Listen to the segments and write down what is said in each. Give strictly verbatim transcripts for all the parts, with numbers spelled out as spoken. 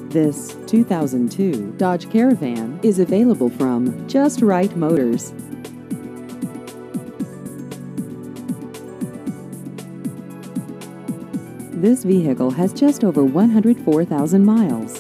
This two thousand two Dodge Caravan is available from Just Right Motors. This vehicle has just over one hundred four thousand miles.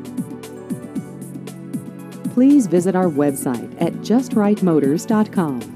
Please visit our website at just right motors dot com.